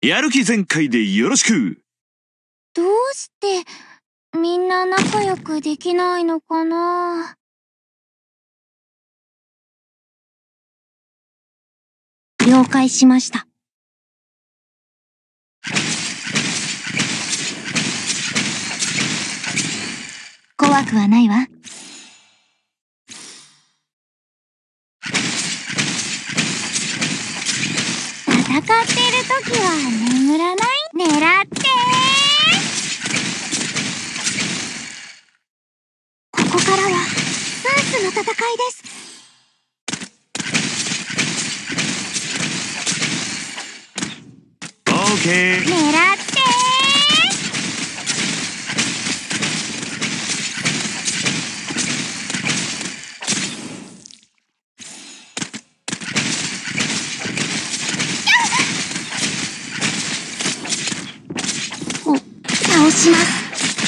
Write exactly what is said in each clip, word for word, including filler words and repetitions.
やる気全開でよろしく。 どうしてみんな仲良くできないのかな。了解しました。怖くはないわ。戦ってる時は眠らない。狙ってー。ここからはスースの戦いです。 オーケー。 狙ってー。お、倒します。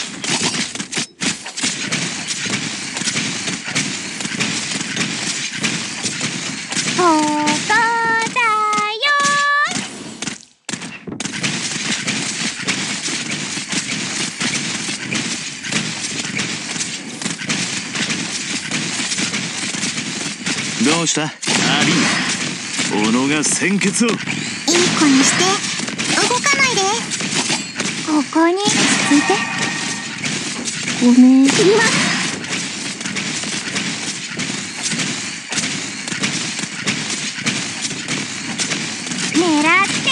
ここだよ。 どうしたアリー。斧が鮮血を。いい子にして動かないで。ここに落ち着いて。ごめん。切ります。狙って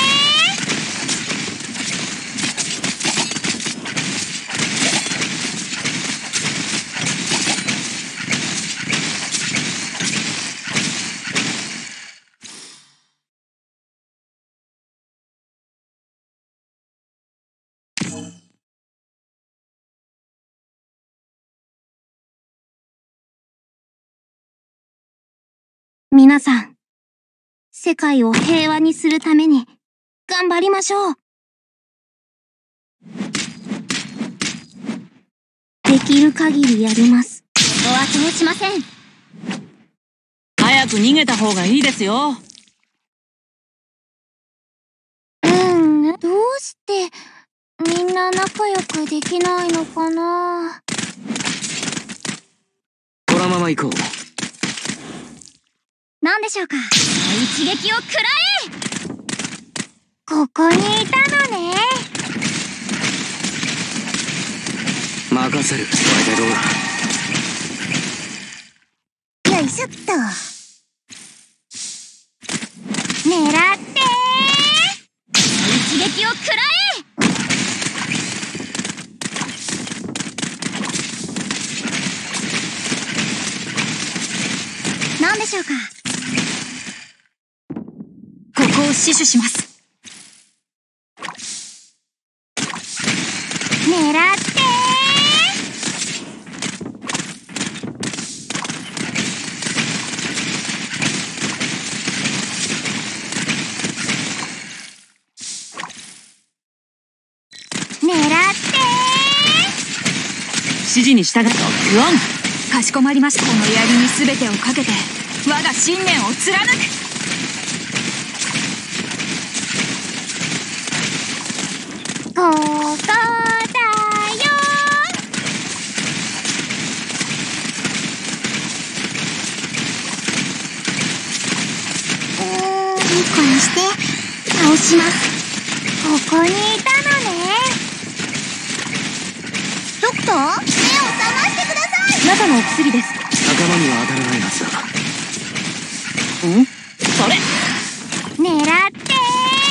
皆さん、世界を平和にするために頑張りましょう。できる限りやります。お後をしません。 早く逃げた方がいいですよ。 うん、どうしてみんな仲良くできないのかな。 このまま行こう。 何でしょうか。一撃を食らえ。ここにいたのね。 任せる。これでどうだ。 よいしょっと。狙ってー。一撃を食らえ。何でしょうか。ここを死守します。狙ってー。狙って指示に従ってロックオン。かしこまりました。この槍に全てをかけて我が信念を貫く。 ここだよ。うーん、いい子にして倒します。ここにいたのね。ドクター、目を覚ましてください。 中のお薬です。 仲間には当たらないはずだ。 ん？それ。 狙ってー。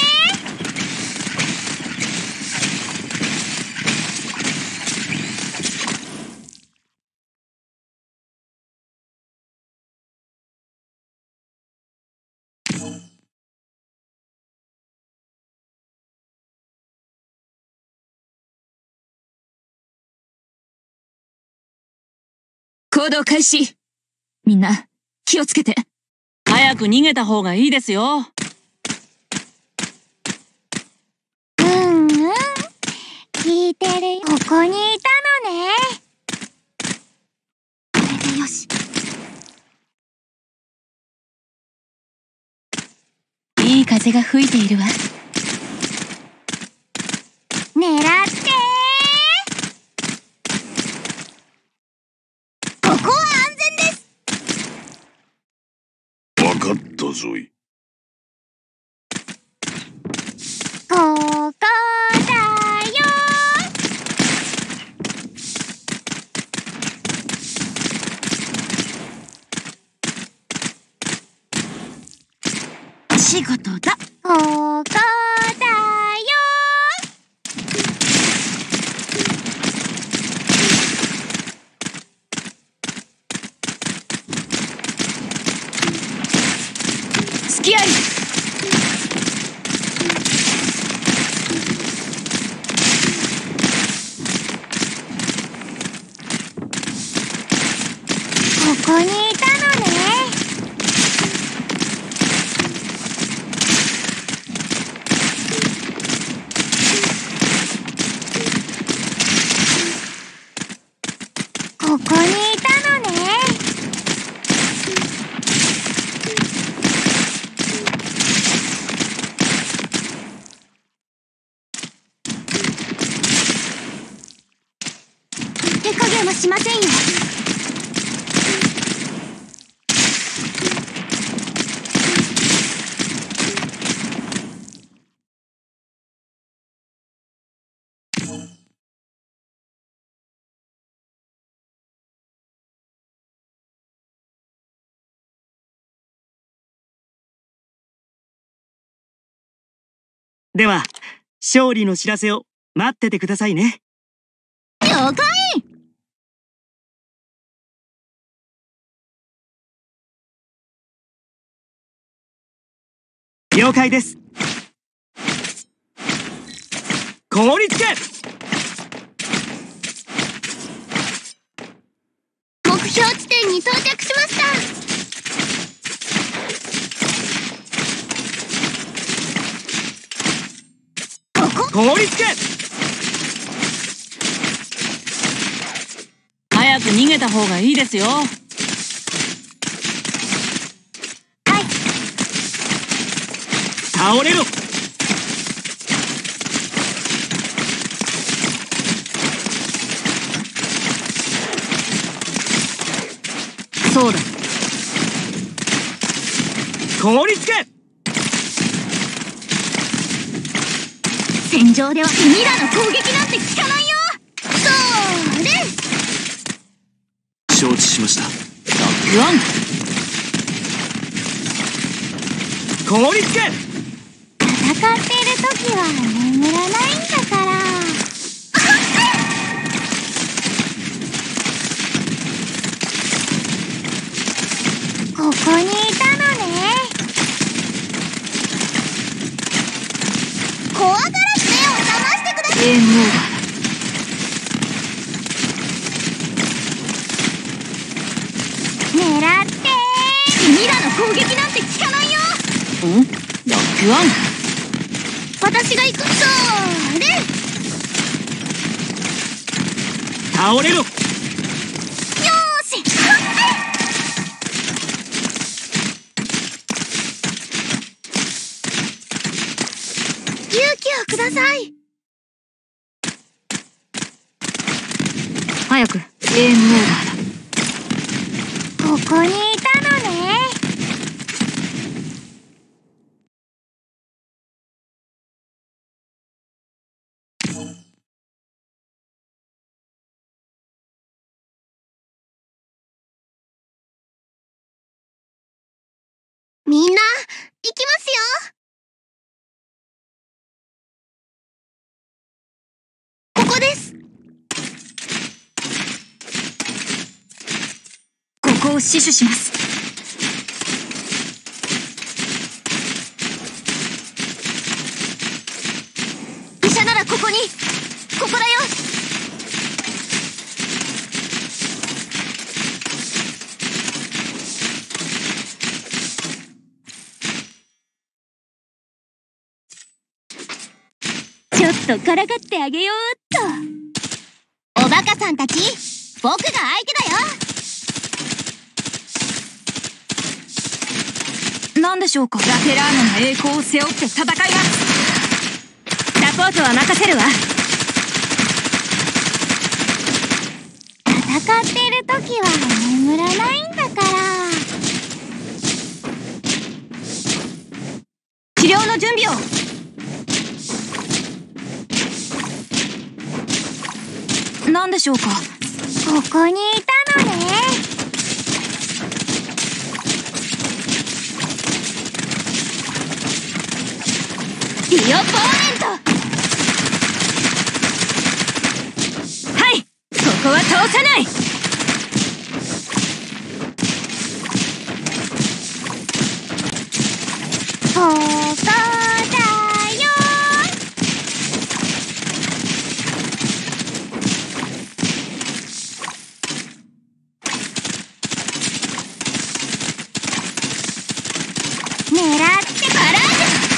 行動開始。みんな気をつけて。早く逃げた方がいいですよ。 うんうん、聞いてるよ。ここにいたのね。これでよし。 いい風が吹いているわ。 ぞい。 ここだよ。 仕事だ。 ここだよ。 付き合い。 ここにいたのね。ここにいたのね。手加減はしませんよ。 では、勝利の知らせを待っててくださいね。 了解。 了解です。凍りつけ。 目標地点に到着しました。 凍りつけ。 早く逃げた方がいいですよ。 はい。 倒れろ。 そうだ。 凍りつけ。 戦場では君らの攻撃なんて効かないよ。それ。 承知しました。 ロックオン。 凍りつけ。 戦っている時は眠らないんだから。ここにいたのね。怖がらず目を覚ましてください。 ゲームオーバー。 狙ってー。君らの攻撃なんて効かないよ。 ん？ロックオン。 私が行く。それ。 倒れろ。 よーし。勇気をください。 早く。ゲームオーバーだ。 ここにいたのね。みんな、行きますよ。ここです。 ここを死守します。 医者ならここに。ここだよ。ちょっとからかってあげようっと。おバカさんたち、僕が相手だよ。 何でしょうか。ラテラーナの栄光を背負って戦います。サポートは任せるわ。 戦ってる時は眠らないんだから。 の準備を。何でしょうか。 ここにいたのね。 ディオポーネント。はい、ここは通さない。 ここだよ。狙ってバラージ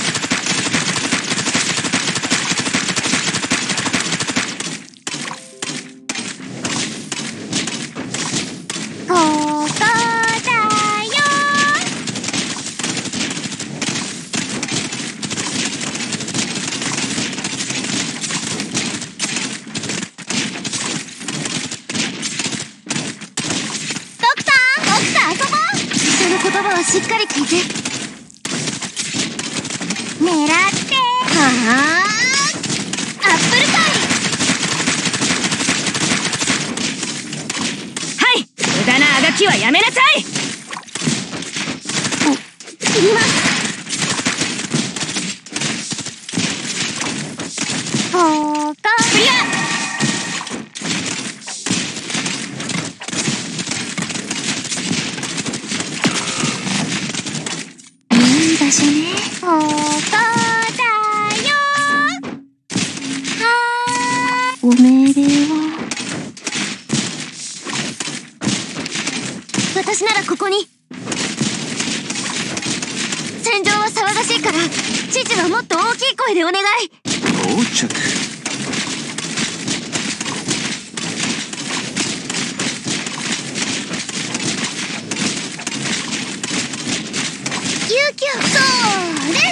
ここだよ。ドクター僕と遊ぼう。人の言葉はしっかり聞いて。狙ってはあアップルパイ。 はい、無駄なあがきはやめなさい。 切ります。ここクリア。 いい場所ね。ここだよ。はーご命令は。私ならここに。戦場は騒がしいから知事はもっと大きい声でお願い。 到着。 救急そーれ。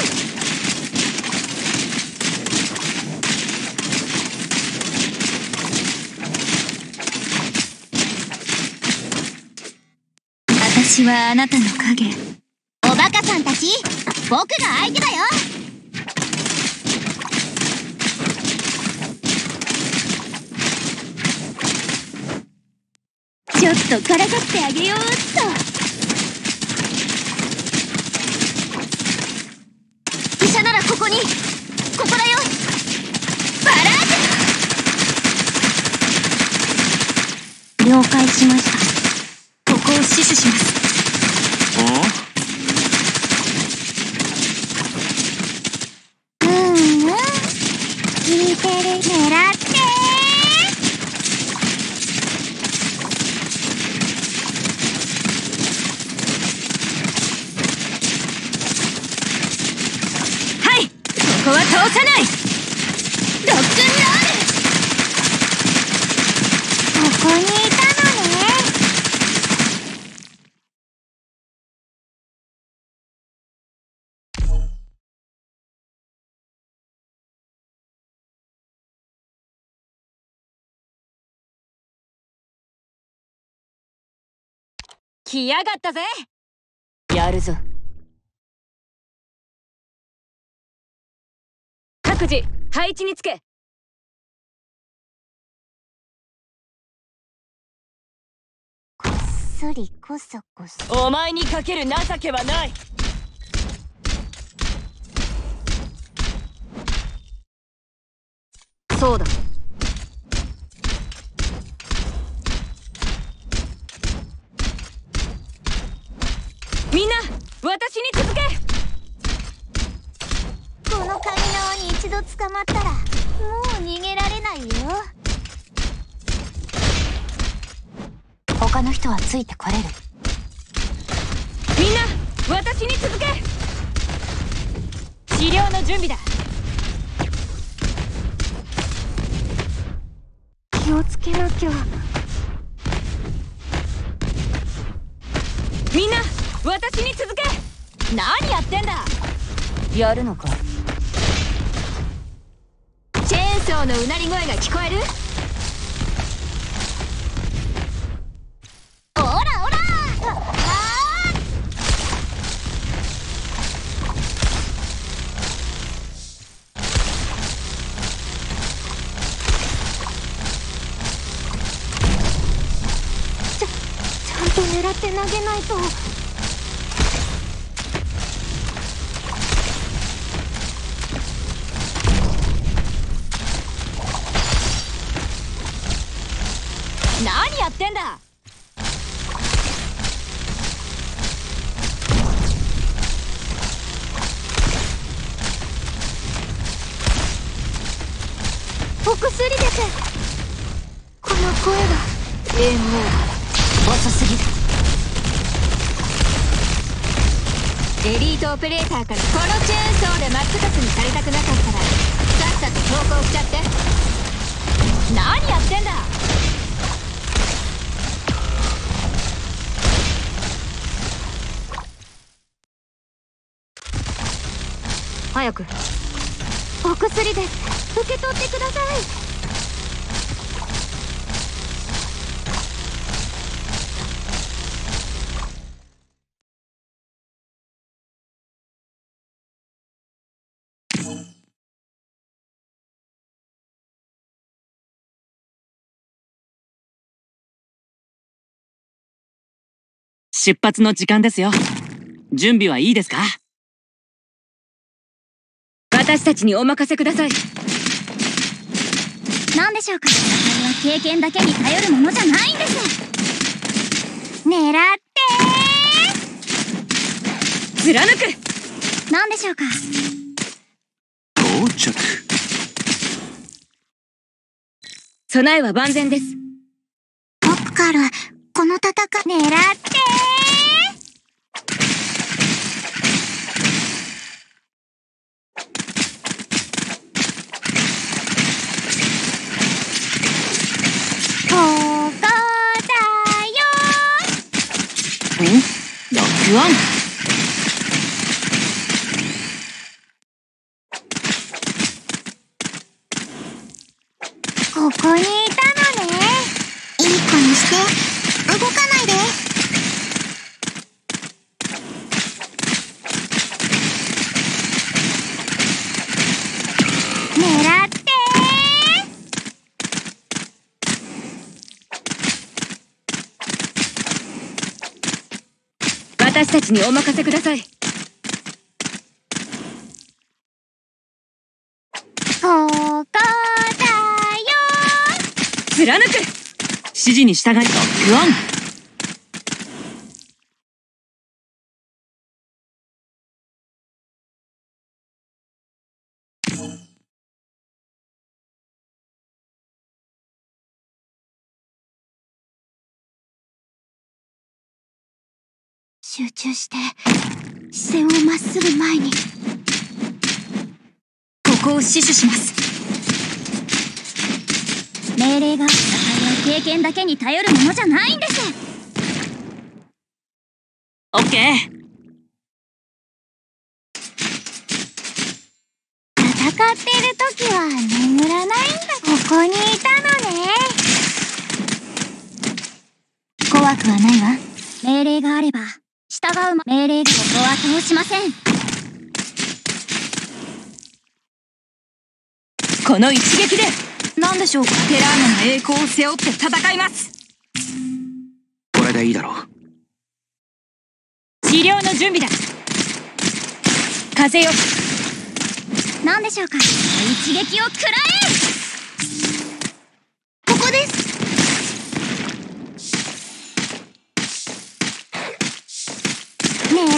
私はあなたの影。 おバカさんたち、僕が相手だよ。ちょっとからかってあげようっと。医者ならここに。ここだよ。バラージ。了解しました。 ここを死守します。 おうんうん聞いてる。狙ってはい、ここは通さない。 ロックンロール。ここにいたのね。 来やがったぜ。やるぞ。各自配置につけ。 こっそりこそこそ。 お前にかける情けはない。そうだ。みんな私に続け。 このカニ縄に一度捕まったらもう逃げられないよ。他の人はついてこれる。 みんな私に続け。治療の準備だ。 気をつけなきゃ。 みんな私に続け。何やってんだ。やるのか。チェーンソーのうなり声が聞こえる。 オラオラ。あ狙って投げないと。 何やってんだ。 お薬です。この声はゲームオーバー。遅すぎる。エリートオペレーターからこのチェーンソーで真っ二つにされたくなかったらさっさと投降しちゃって。何やってんだ。早く。 お薬です。受け取ってください。 出発の時間ですよ。準備はいいですか？ 私たちにお任せください。 何でしょうか。戦いは経験だけに頼るものじゃないんです。狙って貫く。 何でしょうか。 到着。 備えは万全です。 ポップカール、この戦い狙ってここだよ。 ん？ロックオン。 ここにいたのね。いい子にして動かないで。狙って私たちにお任せください。 ここだよ。 貫く。 指示に従いロックオン。 集中して視線をまっすぐ前に。 ここを死守します。 命令が戦いは経験だけに頼るものじゃないんです。 オッケー。 戦ってる時は眠らないんだ。ここにいたのね。怖くはないわ。命令があれば従うま。命令がここは通しません。 この一撃で何でしょうか。テラーナの栄光を背負って戦います。 これでいいだろう。 治療の準備だ。風よ。 何でしょうか。一撃を食らえ。ここです。狙って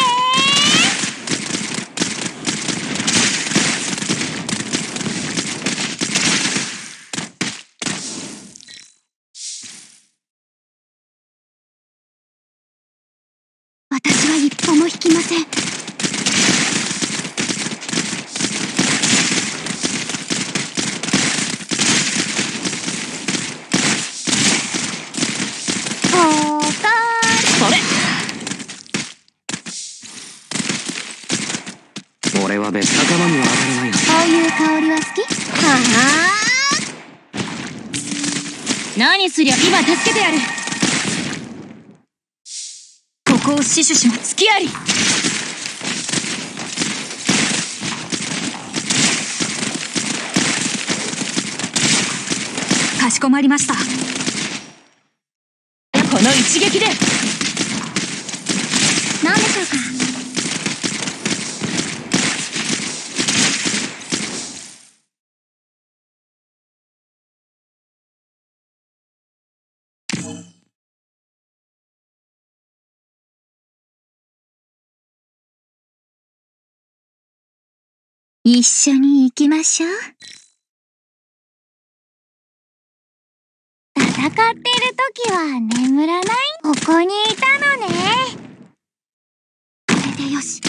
私は一歩も引きません。ここそれ。 俺は別仲間には当たらないはず。 こういう香りは好き？はあ。 何すりゃ今助けてやる。ここを死守します。隙あり。かしこまりました。この一一撃で。 何でしょうか。一緒に行きましょう。戦ってる時は眠らない？ここにいたのね。これでよし。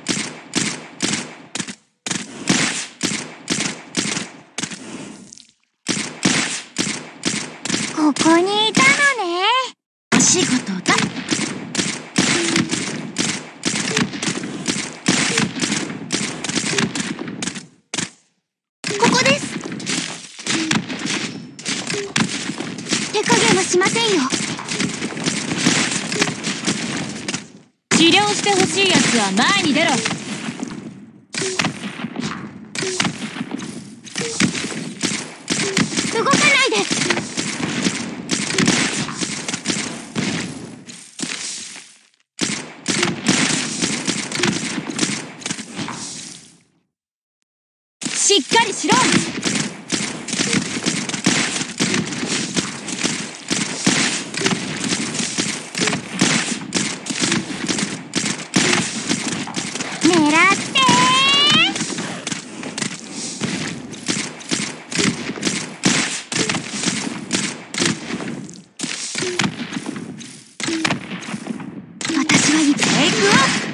ここにいたのね。お仕事だ。ここです。手加減はしませんよ。 治療してほしいやつは前に出ろ。 動かないで。 しっかりしろ。 狙ってー。私は行く。テイクオフ。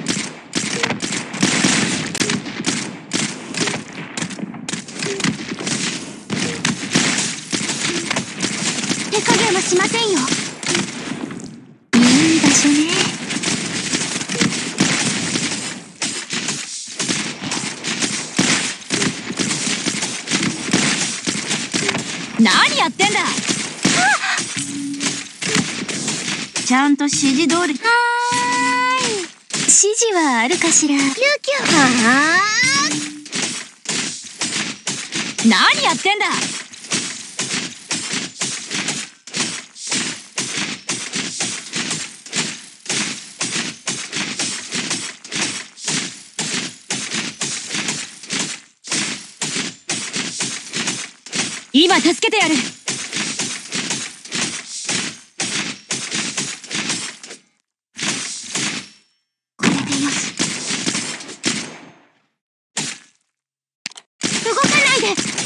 手加減はしませんよ。いい場所ね。 何やってんだ。 ちゃんと指示通り。はーい。指示はあるかしら。キューキュー。はー。 何やってんだ。今助けてやる。 これでよし。動かないで。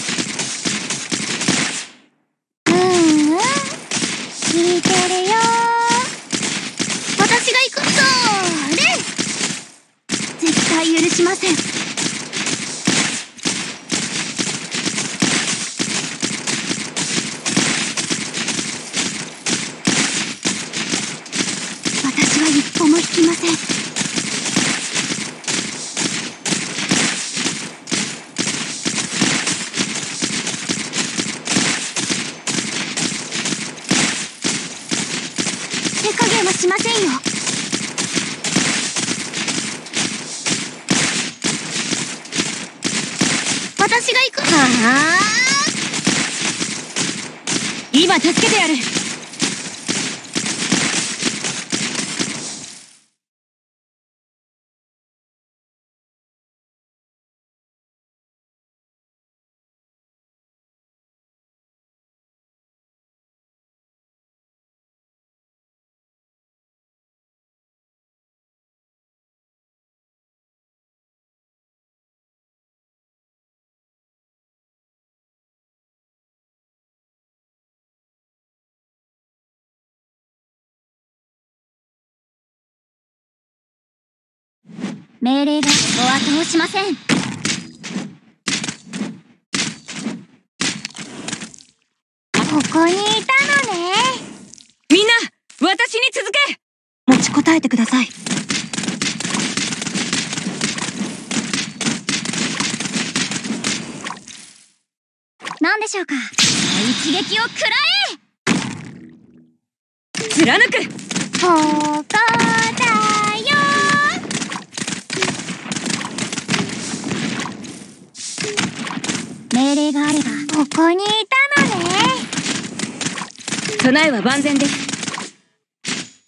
うんうん。聞いてるよ。私が行く。そーれ。絶対許しません。私は一歩も引きません。手加減はしませんよ。私が行く。はー。今助けてやる。 命令がお後をしません。ここにいたのね。 みんな私に続け。 持ちこたえてください。何でしょうか。一撃を食らえ。 貫く。 ここだよ。命令があればここにいたのね。 備えは万全です。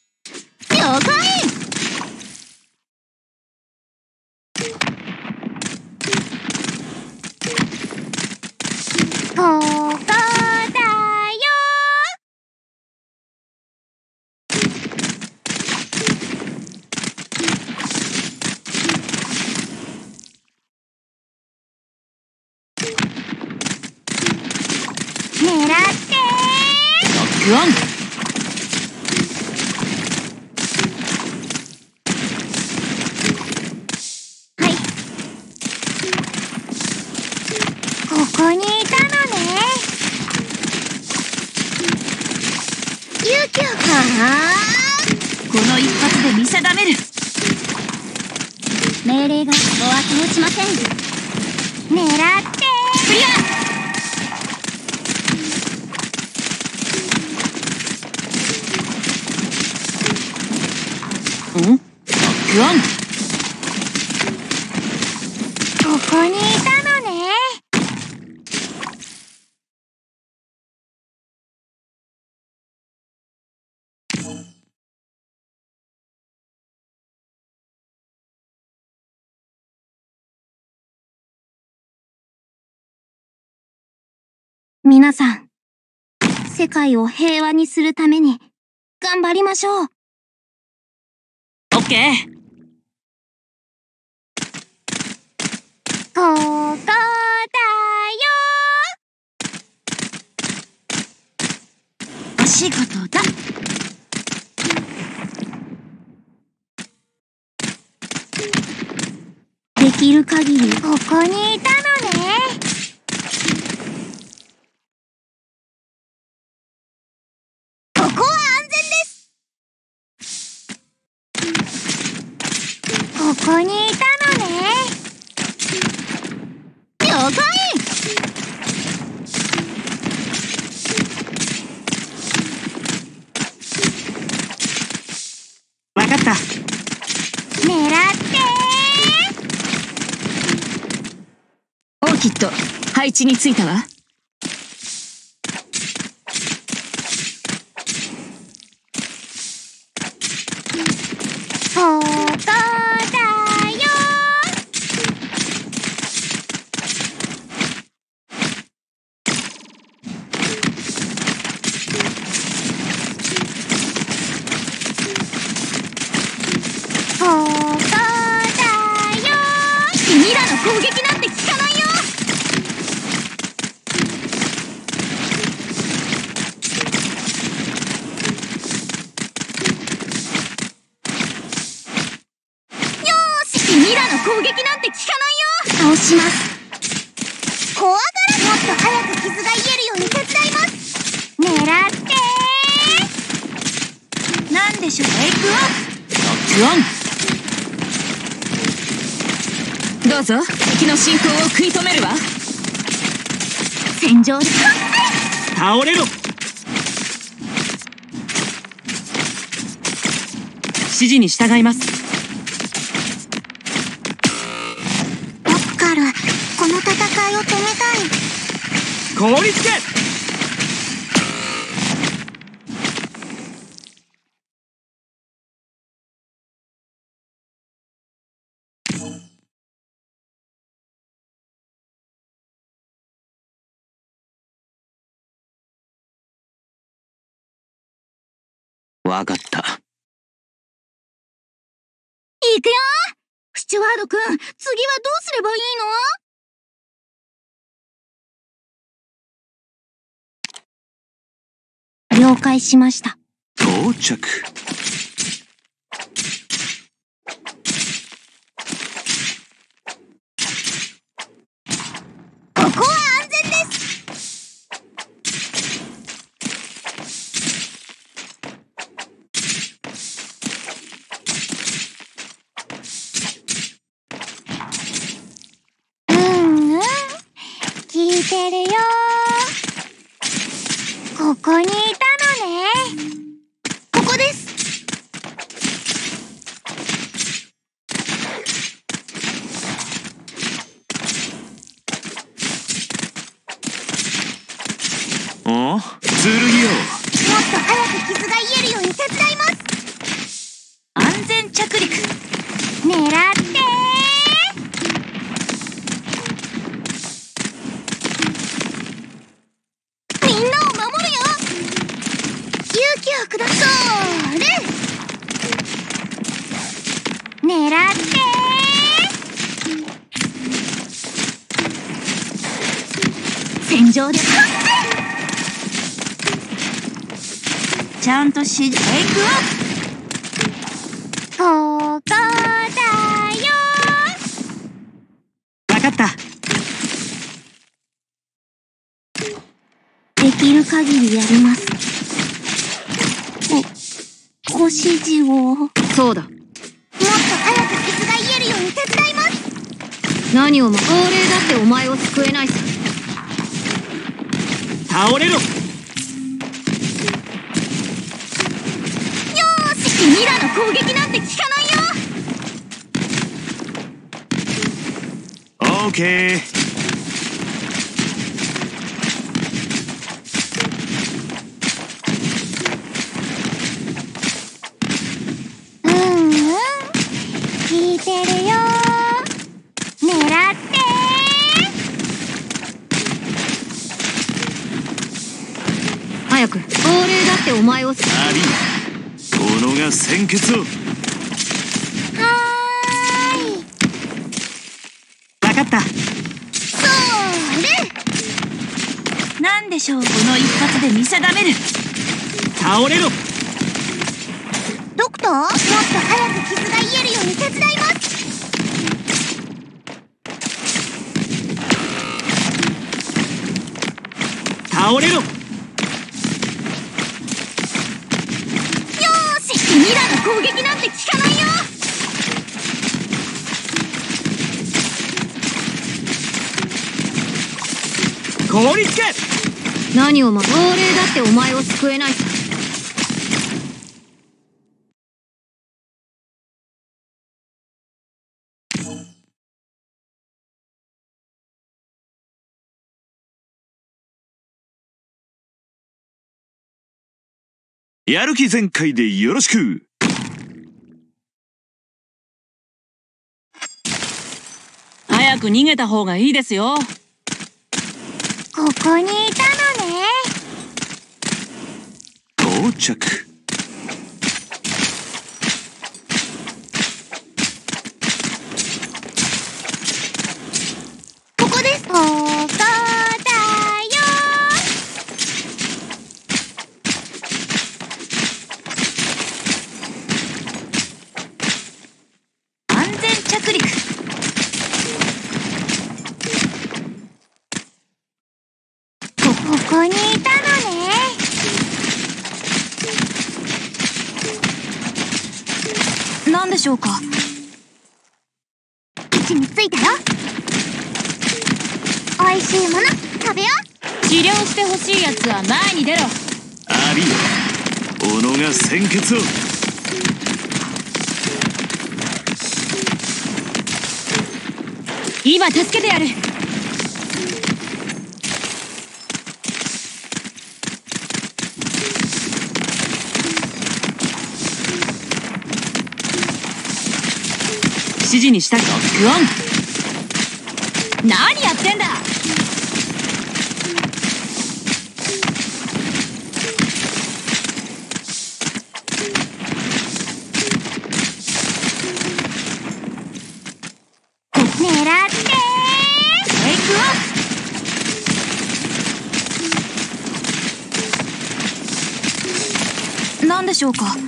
ロックオン。 はい。ここにいたのね。勇気をはこの一発で見定める。 命令がお後をちません。狙ってクリア。ん？ロックオン。 ここにいたのね。皆さん、世界を平和にするために頑張りましょう。 オッケー。 ここだよ。 お仕事だ。 できる限りここにいたのね。ここは安全です。ここにいたのね。了解。 わかった。 狙ってオーキッド、配置についたわ。 ここだよ。ここだよ。 君らの攻撃なんて効かないよ。君らの攻撃なんて効かないよ。 倒します。怖がらもっと早く傷が癒えるように手伝います。狙ってなんでしょう。テイクオフ。ロックオン。どうぞ。敵の進行を食い止めるわ。 戦場で倒れろ。指示に従います。 この戦いを止めたい。 凍りつけ。 わかった。 行くよ。スチュワード君、次はどうすればいいの？了解しました。 到着。 ここは安全です。うんうん、聞いてるよ。ここにいたのね。ここです。 お剣よ。 もっと早く傷が癒えるように手伝います。 安全着陸。 狙ってみんなを守るよ。勇気をくだされ。狙って戦場でちゃんと指示。テイクオフ。ここだよ。 わかった。 できる限りやります。ご、ご指示を。 そうだ。もっと早く傷が癒えるように手伝います。 何をも、亡霊だってお前を救えないさ。 倒れろ。よーし、君らの攻撃なんて効かないよ。 オーケー。 聞いてるよ。狙って早く。亡霊だってお前を。 アリーナ、己が鮮血を。 はーい。 わかった。 そーれ。なんでしょう、この一発で見定める。 倒れろ。 ドクター、もっと早く傷が癒えるように手伝います。 倒れろ。よーし、君らの攻撃なんて効かないよ。 凍りつけ。 何をも、亡霊だってお前を救えないさ。 やる気全開でよろしく。 早く逃げた方がいいですよ。 ここにいたのね。 到着。 ここです。ここだよ。安全着陸。こ、ここにいたのね。何でしょうか。位置についたよ。おいしいもの食べよう。 治療してほしいやつは前に出ろ。 アリーナ、己が鮮血を。 今助けてやる。指示にしたロックオン。何やってんだ。 狙ってテイクオフ。何でしょうか。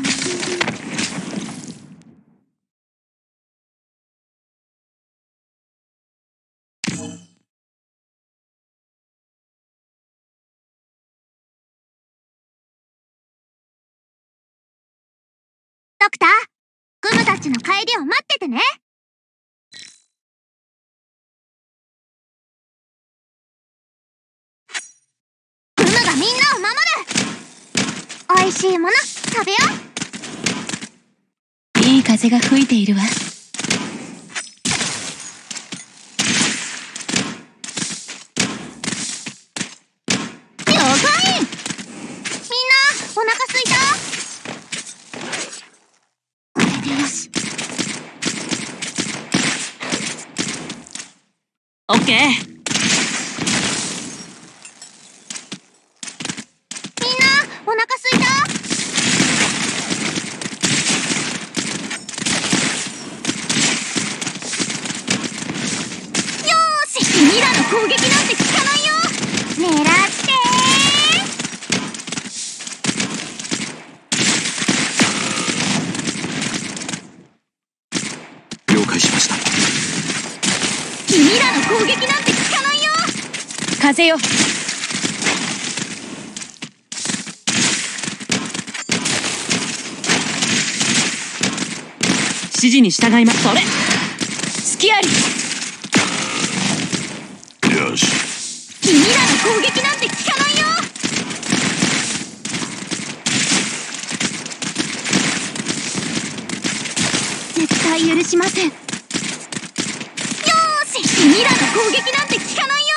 ドクター、グムたちの帰りを待っててね。グムがみんなを守る。おいしいもの食べよう。 いい風が吹いているわ。 了解。みんなお腹すいた？これでよし。 オッケー。 お腹すいた？よーし、君らの攻撃なんて効かないよ。狙って風よ。 指示に従います。 それ隙あり。 よし。 君らの攻撃なんて効かないよ。 絶対許しません。よーし、 君らの攻撃なんて効かないよ。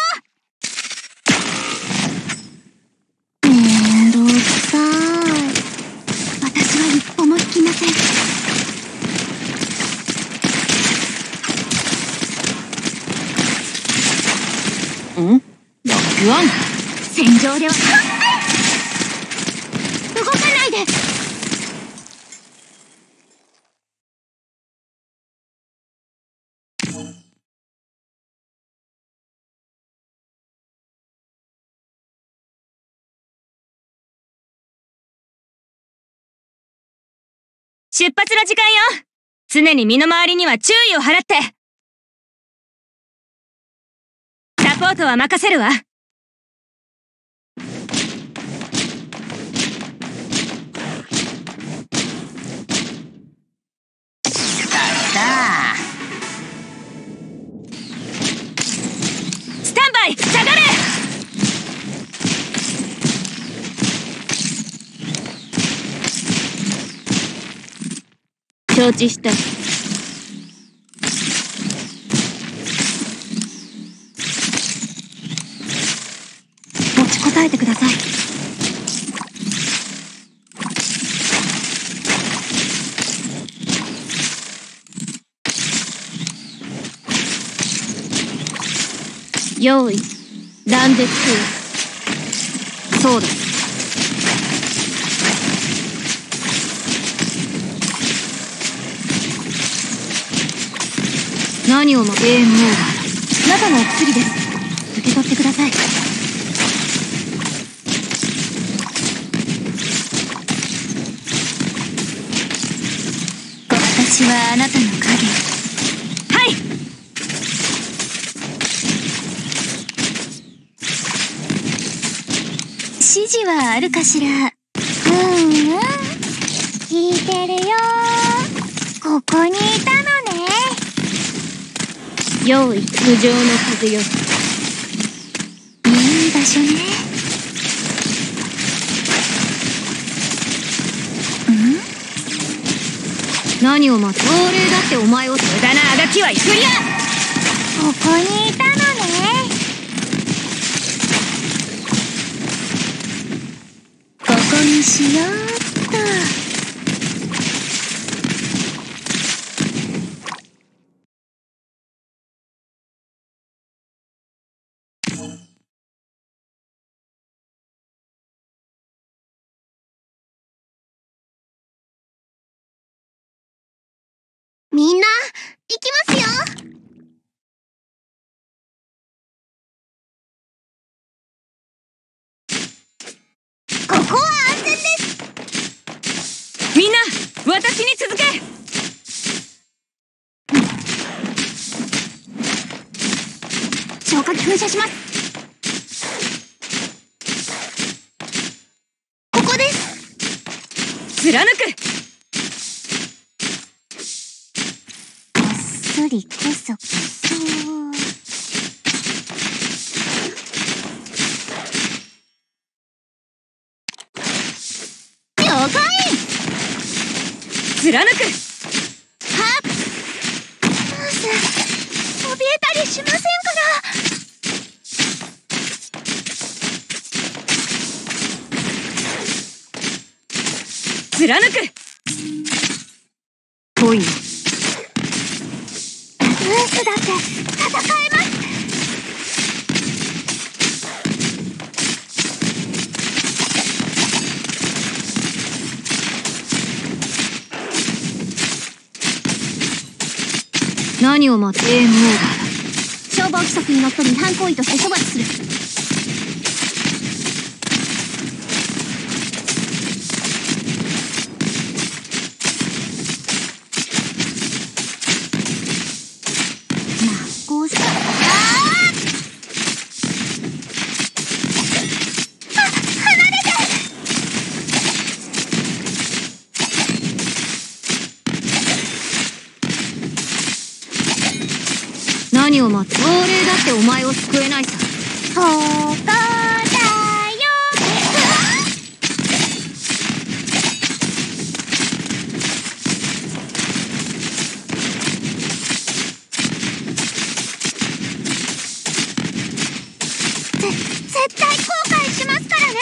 めんどくさい。私は一歩も引きません。 ん？ロックオン。 戦場では動かないで。 出発の時間よ。常に身の回りには注意を払って。サポートは任せるわ。スタンバイ、下がれ。承知した。 持ちこたえてください。 用意、断絶。そうだ。何をもゲームオーバー。 中のお薬です。受け取ってください。私はあなたの影。 はい。 指示はあるかしら。うんうん。聞いてるよ。ここにいたのね。 用意、無情の風よ。 いい場所ね。ん？ 何を待つ。亡霊だってお前を無駄なあがきは行くりゃ。 ここにいたのね。ここにしようっと。みんな、行きますよ。ここは安全です。 みんな、私に続け。 消火器噴射します。ここです。 貫く。 そりこそこそ。了解。 貫く。はっ。 ナース、怯えたりしませんから。 貫く。来いよ。 ブースだって戦えます。 何を待つ。ゲームオーバーだ。 消防規則にのっとり違反行為として処罰する。まあこうした。あー！ 何を待つ。亡霊だってお前を救えないさ。 ここだよ。ぜ絶対後悔しますからね。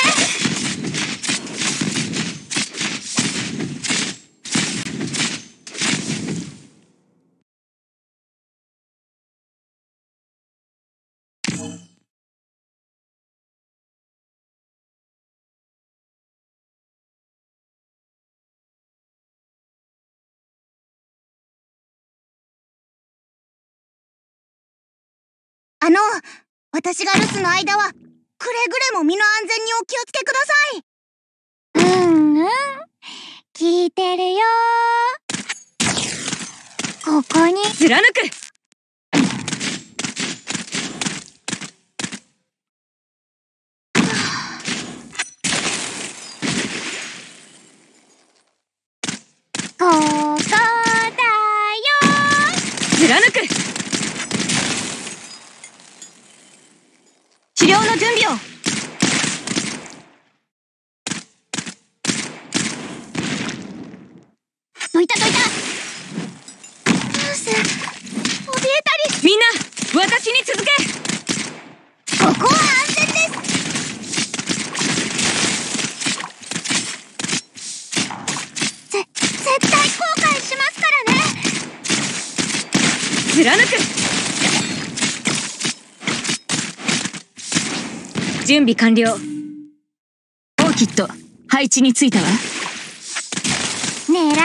あの、私が留守の間は、くれぐれも身の安全にお気をつけください。うんうん。聞いてるよー。ここに。 貫く。 ここだよー。 貫く。治療の準備を。 どいたどいた。ナース、怯えたり。 みんな私に続け。 ここは安全です。ぜ絶対後悔しますからね。 貫く。準備完了。オーキッド配置についたわ。 狙って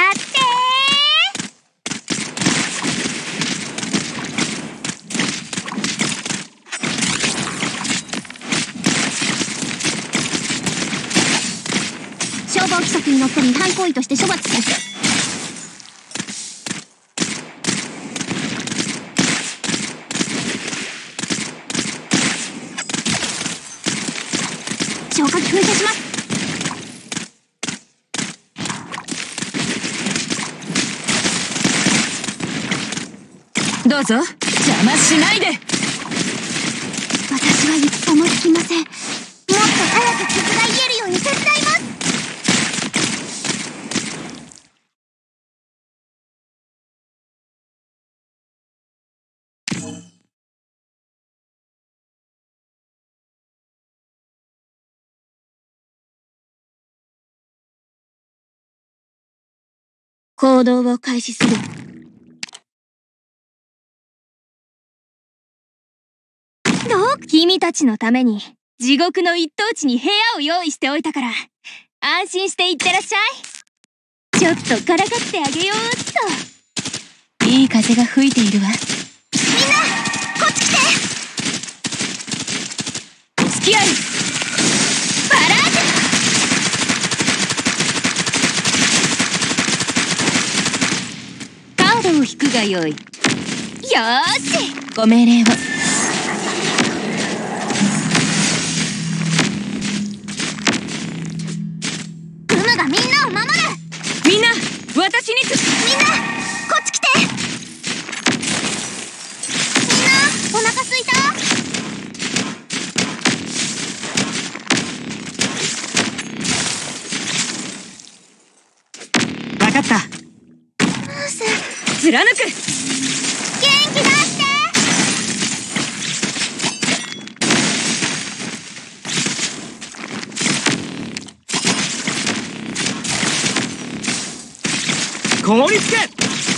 ー。消防規則にのっとり違反行為として処罰する。消火器噴射します。 どうぞ邪魔しないで。 私は一歩も引きません。もっと早く傷が癒えるように手伝います。行動を開始する。どう？君たちのために地獄の一等地に部屋を用意しておいたから安心していってらっしゃい。ちょっとからかってあげようっと。 いい風が吹いているわ。 みんなこっち来て。 付き合い。 バラージュ。 カードを引くがよい。 よーし。 ご命令を。 グムがみんなを守る。 みんな私につみんなこっち来て。みんなお腹すいた？ わかった。 ナース、 貫く。 元気出して。 凍りつけ。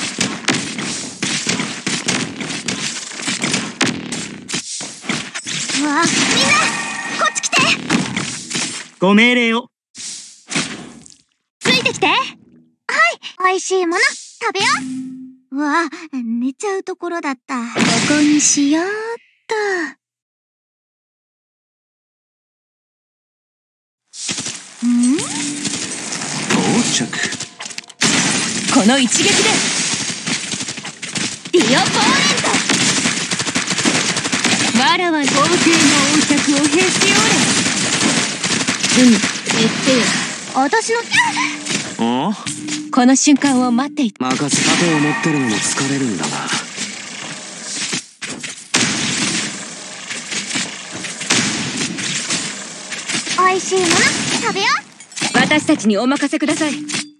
うわ、みんなこっち来て。 ご命令を。 ついてきて。はい、美味しいもの食べよう。うわ、寝ちゃうところだった。ここにしようっと。ん？ 到着。 この一撃でディオポーレント。 わらわ皇帝の王爵をへし折れ。うん、言ってよ。 私のおこの瞬間を待っていた。 任せ盾を持ってるのも疲れるんだが。 美味しいもの食べよう。 私たちにお任せください。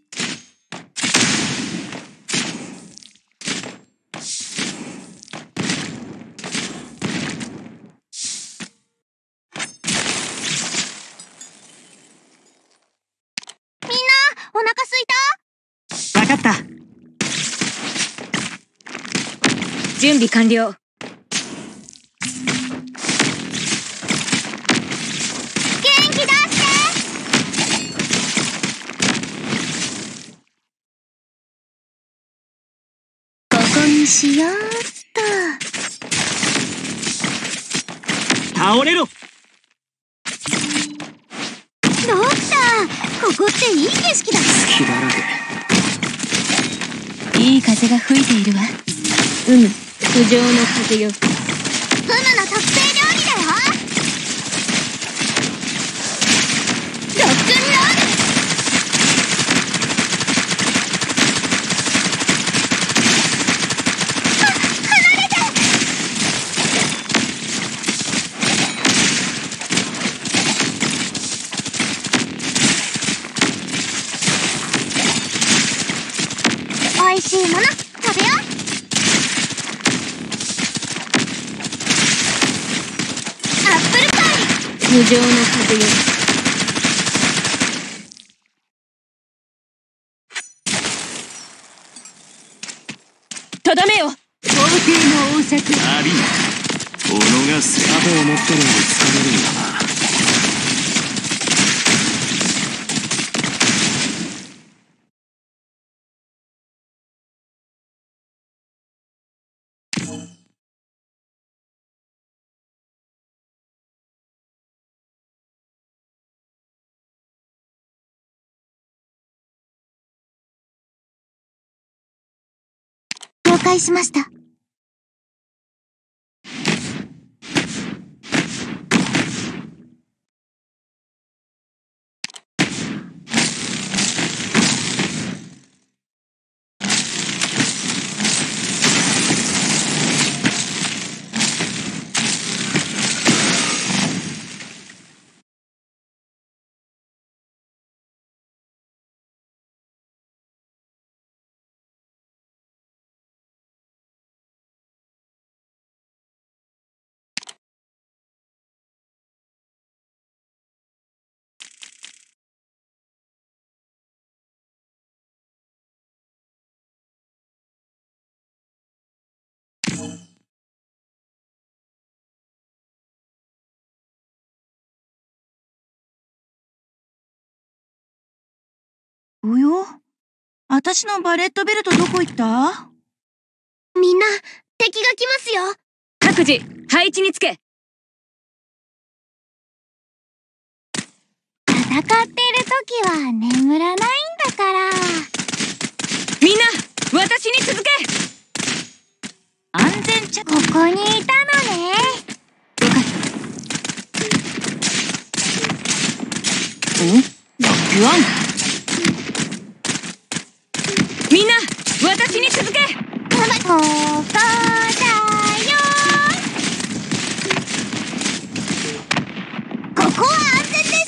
お腹すいた？ わかった。 準備完了。 元気出して。ここにしようっと。 倒れろ。 ドクター、ここっていい景色だ。 隙だらけ。 いい風が吹いているわ。うむ、不浄の風よ。 フムの特製料理だよ。ロックンロール。は、離れて。おいしいもの食べよう。アップルパイ。 無情の風よ。とどめよ。皇帝の王爵。 ありん己がせ盾を持ってるのに疲れるんだな。 了解しました。 およ、私のバレットベルトどこ行った？ みんな、敵が来ますよ。 各自、配置につけ。 戦ってる時は眠らないんだから。 みんな、私に続け。 安全着。 ここにいたのね。 よかった。 お？ロックオン。 みんな、私に続け。 ここだよ。ここは安全です。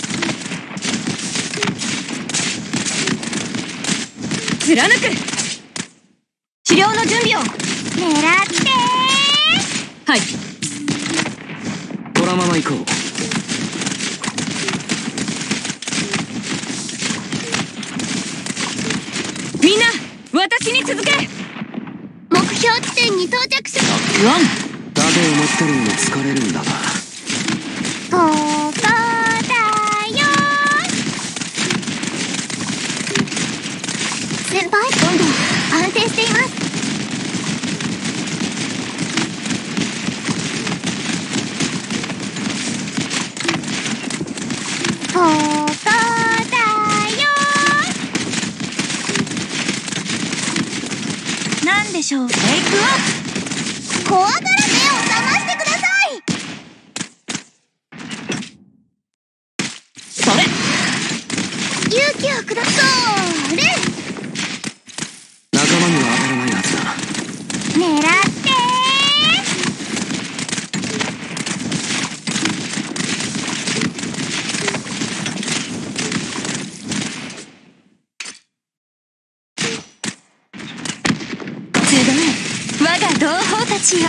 貫く。 治療の準備を。 狙ってはい。 このまま行こう。 みんな、私に続け。 目標地点に到着する。 ロックオン。 盾を持ってるのに疲れるんだな。 ここだよ。先輩、温度安定しています。ここだよ。 なんでしょう。テイクオフ。 怖がら目を覚ましてください。 それ。 勇気をください。 仲間には当たらないはずだ。 狙ってたちよ。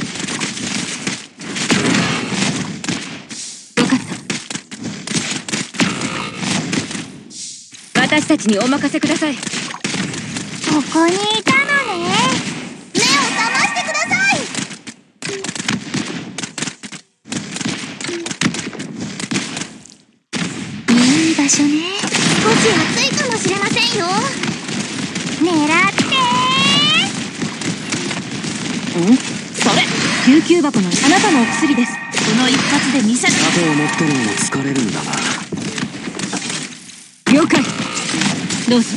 よかった。私たちにお任せください。 ここにいたのね。目を覚ましてください。いい場所ね。少し暑いかもしれませんよ。狙ってんそれ救急箱のあなたのお薬です。 この一発で見せる。 盾を持ってるのも疲れるんだが。 了解。どうぞ。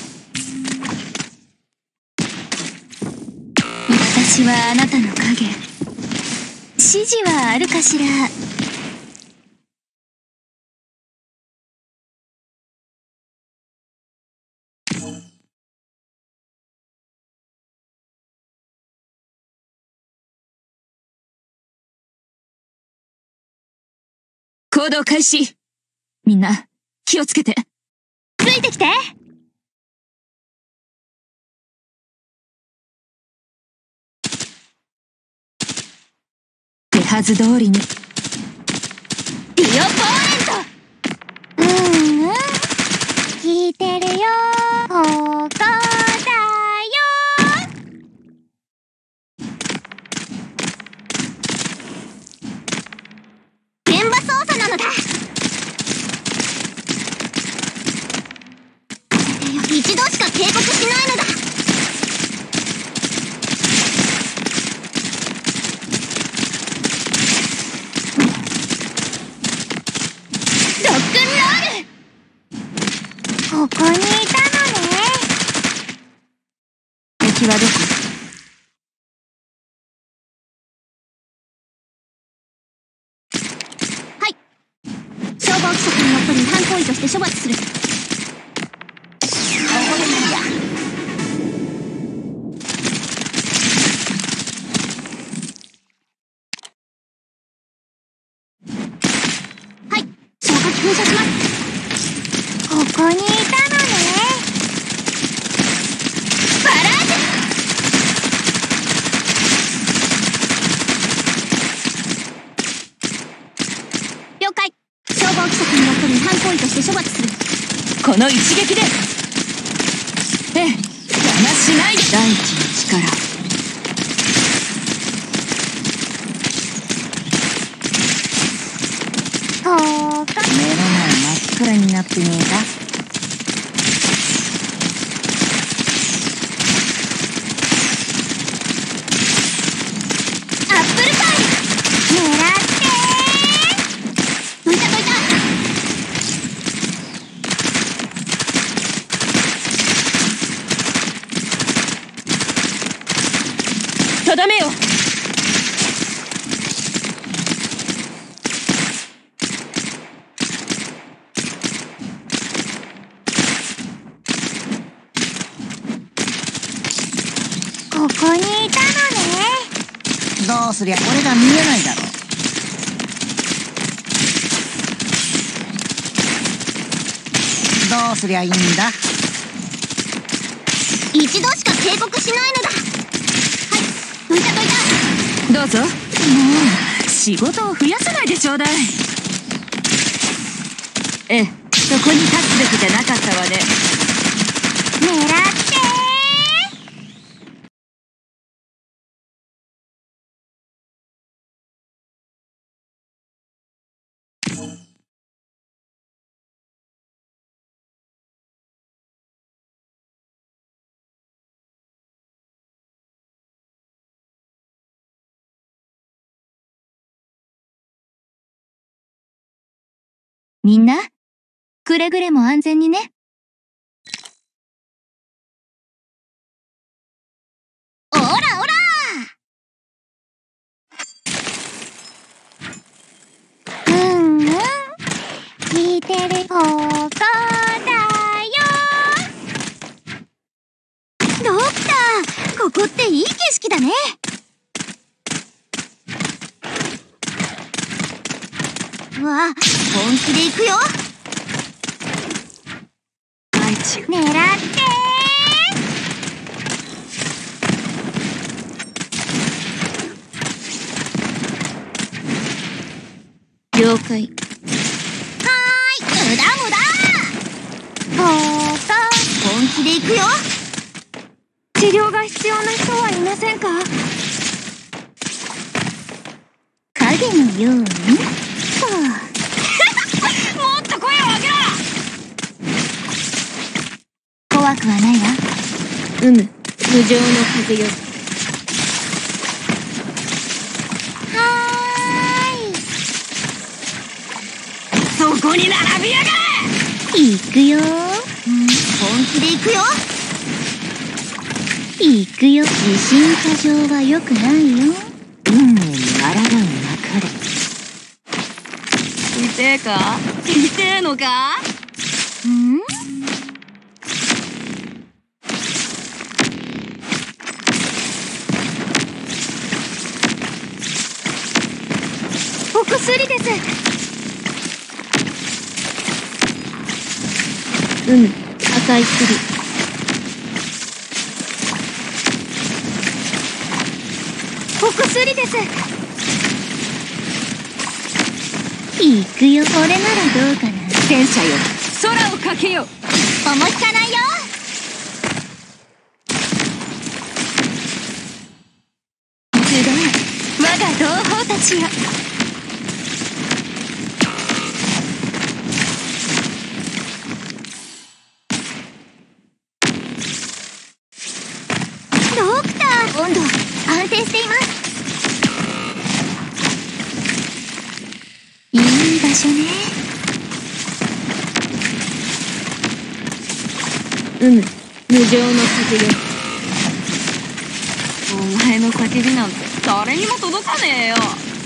私はあなたの影。指示はあるかしら。 行動開始。みんな気をつけて。 ついてきて。 手はず通りに。 ディオポーレント。うんうん。聞いてるよ。ここだよ。現場操作なのだ。一度しか警告しないのだ。ロックンロール。ここにいたのね。 敵はどこ？ はい。消防規則にのっとり違反行為として処罰する。噴射します。ここにいたのね。バラージュ。了解。消防規則にのっとり違反行為として処罰する。 この一撃で。ええ、邪魔しないで。大地の力。 ここ。 目の前真っ暗になってねえか。 アップルパイ。狙ってー。どいたどいた。とどめよ。 ここにいたのね。 どうすりゃこれが見えないだろう。どうすりゃいいんだ。 一度しか警告しないのだ。はい、どいたどいた。 どうぞ。もう仕事を増やさないでちょうだい。ええ、そこに立つべきじゃなかったわね。 狙ってみんな、くれぐれも安全にね。おらおら。うんうん。聞いてる。ここだよ。ドクター、ここっていい景色だね。わあ、本気で行くよ。 大地。 狙ってー。 了解。 はーい、無駄無駄。そうか、本気で行くよ。 治療が必要な人はいませんか？ 影のように。はもっと声を上げろ！ 怖くはないわ。 うむ、無情の風よ。 はーい。 そこに並びやがれ！ 行くよ。うん、本気で行くよ。行くよ。自信過剰は良くないよ。運命に抗うなかれ。 痛えか？痛えのか？ ん？ お薬です。うむ、赤い薬。お薬です。 行くよ。これならどうかな。 戦車よ、空をかけよ。 おもしかないよ。 集え、我が同胞たちよ。 ドクター、温度安定しています。いい場所ね。 うむ、無情の風よ。お前の叫びなんて誰にも届かねえよ。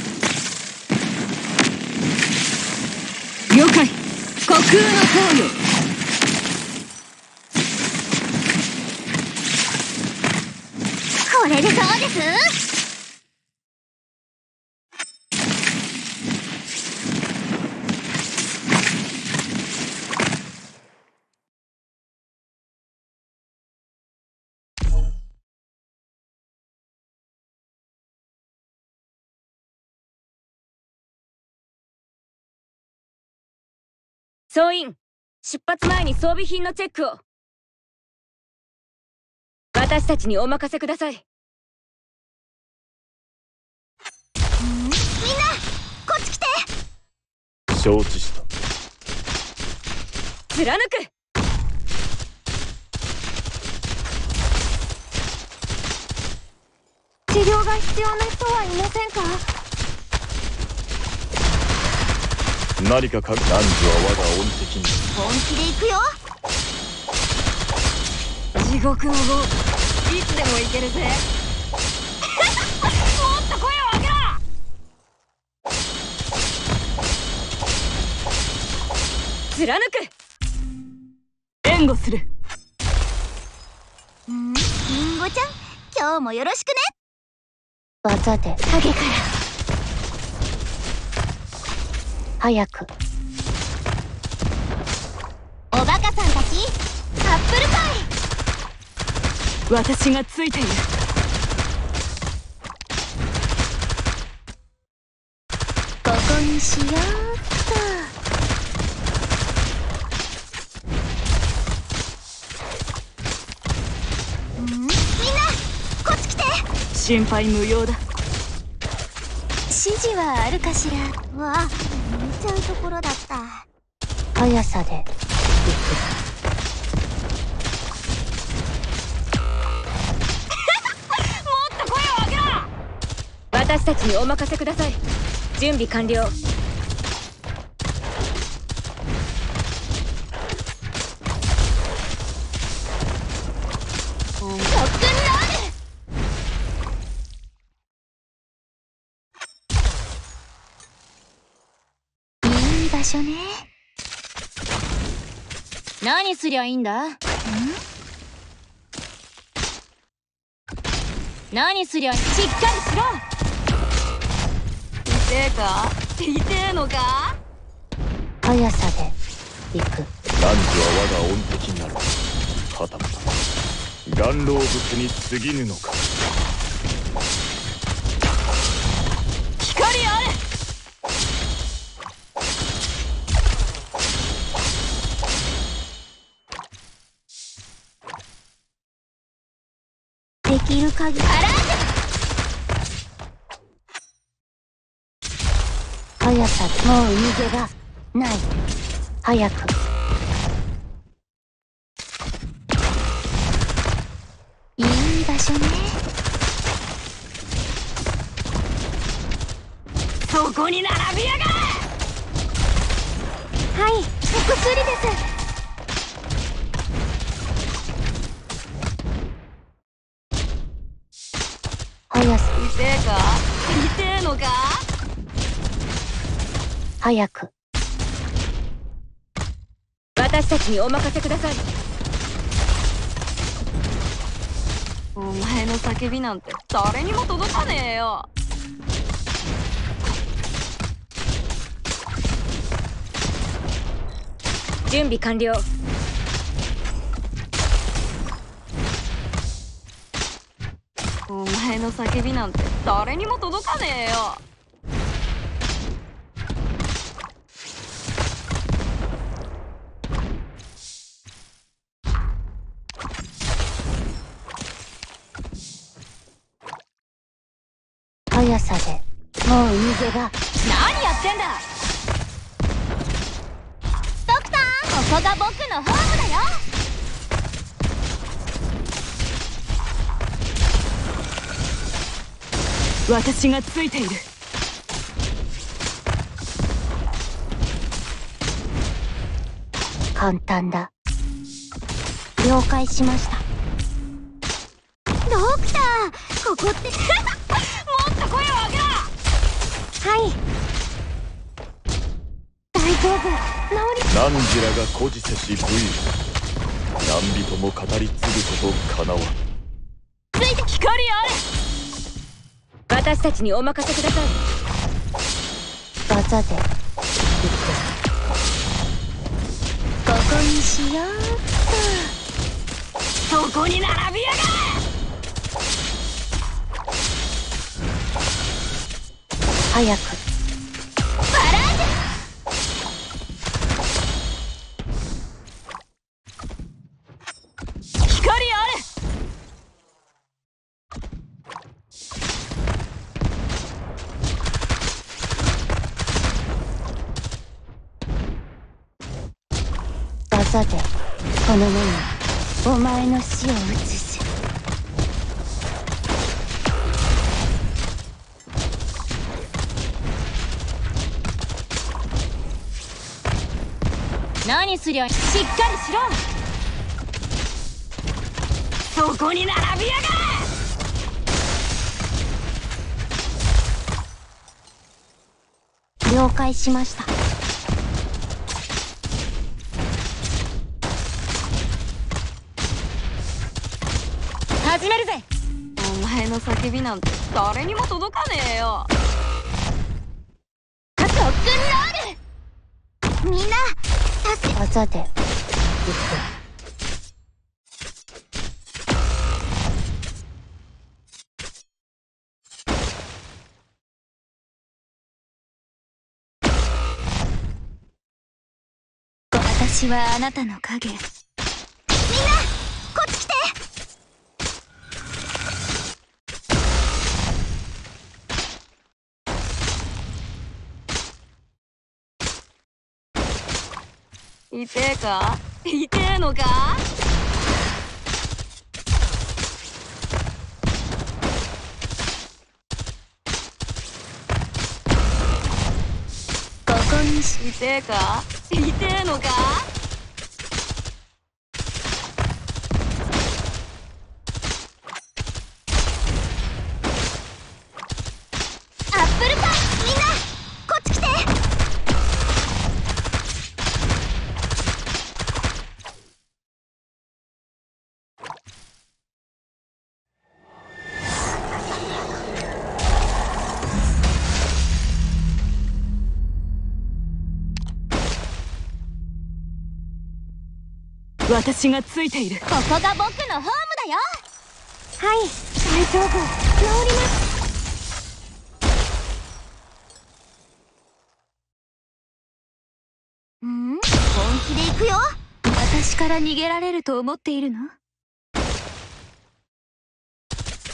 了解。虚空の塔よ。 これでどうです？ 総員、出発前に装備品のチェックを。私たちにお任せください。 みんな、こっち来て。 承知した。 貫く。 治療が必要な人はいませんか？ 何かか男女は我が恩敵に。 本気で行くよ。 地獄のゴール、いつでも行けるぜ。 もっと声を上げろ！ 貫く。 援護する。 ん？リンゴちゃん、今日もよろしくね。技で影から早く。おバカさんたち、アップルパイ。 私がついている。 ここにしようっと。ん？みんな、こっち来て。 心配無用だ。 指示はあるかしら。わあ、見ちゃうところだった。速さで行く。 私たちにお任せください。準備完了。 いい場所ね。 何すりゃいいんだ？ん？何すりゃいい？しっかりしろ。 痛えか？痛えのか？ 速さで行く。 男女は我が恩敵なる。はたまた顔老物に過ぎぬのか。 光あれ！ きる限り。速さでもう逃げがない。早く。いい場所ね。 そこに並びやがれ。 はい、お薬です。速さ。 痛えか痛えのか。 早く。 私たちにお任せください。お前の叫びなんて誰にも届かねえよ。準備完了。お前の叫びなんて誰にも届かねえよ。 速さでもう逃げが。 何やってんだ。 ドクター、ここが僕のホームだよ。 私がついている。 簡単だ。了解しました。ドクター、ここってもっと声を上げろ。 はい。大丈夫。治り。 汝らが孤児せし武勇、何人も語り継ぐことかなわん。 ついて光あれ。私たちにお任せください。 技で行く。ここにしようっそこに並びやがれ。 と。早く。 光あれ。 技でこの目にお前の死を移す。 何すりゃしっかりしろ。そこに並びやがれ。了解しました。 始めるぜ。お前の叫びなんて誰にも届かねえよ。 ロックンロール。 みんな助け。技で行く。 私はあなたの影。 みんなこっち来て。 痛えか痛えのか。 ここにし。 痛えか痛えのか。 アップルパイ。みんなこっち来て。 私がついている。 ここが僕のホームだよ。 はい、大丈夫。治ります。 ん？ 本気で行くよ。 私から逃げられると思っているの？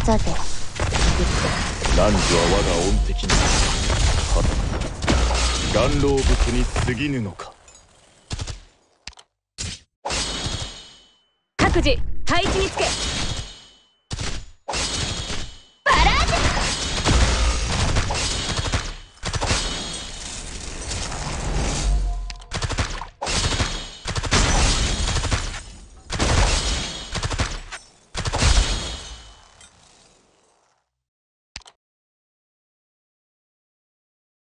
さて男女は我が恩敵なりはたまた顔老物に過ぎぬのか。 各自配置につけ。 バラージュ。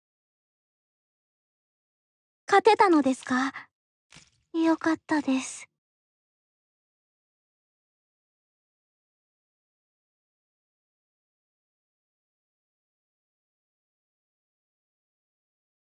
勝てたのですか？よかったです。